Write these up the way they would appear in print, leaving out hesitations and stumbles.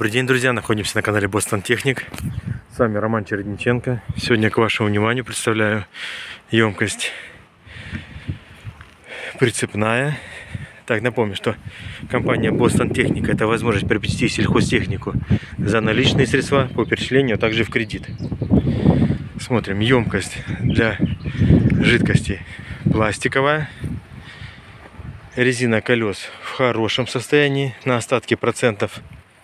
Добрый день, друзья! Находимся на канале Boston Technic. С вами Роман Чередниченко. Сегодня к вашему вниманию представляю емкость прицепная. Так, напомню, что компания Boston Technic — это возможность приобрести сельхозтехнику за наличные средства по перечислению, а также в кредит. Смотрим, емкость для жидкости пластиковая. Резина колес в хорошем состоянии, на остатки процентов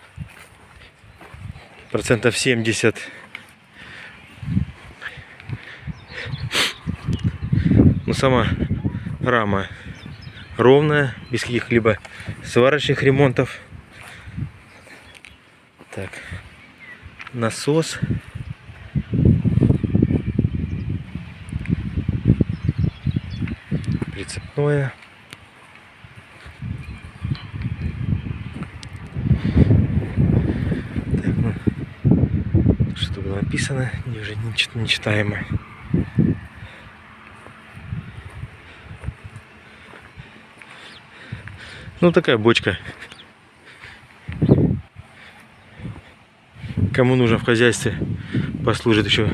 70. Но сама рама ровная, без каких-либо сварочных ремонтов. Так, насос. Прицепное. Так, ну, что было написано, уже нечитаемо. Ну, такая бочка. Кому нужно в хозяйстве, послужит еще.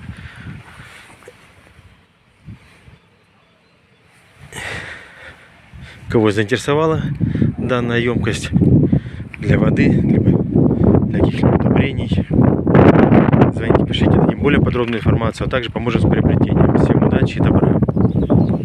Кого заинтересовала данная емкость для воды, для каких-либо удобрений, звоните, пишите, дадим более подробную информацию, а также поможем с приобретением. Всем удачи и добра!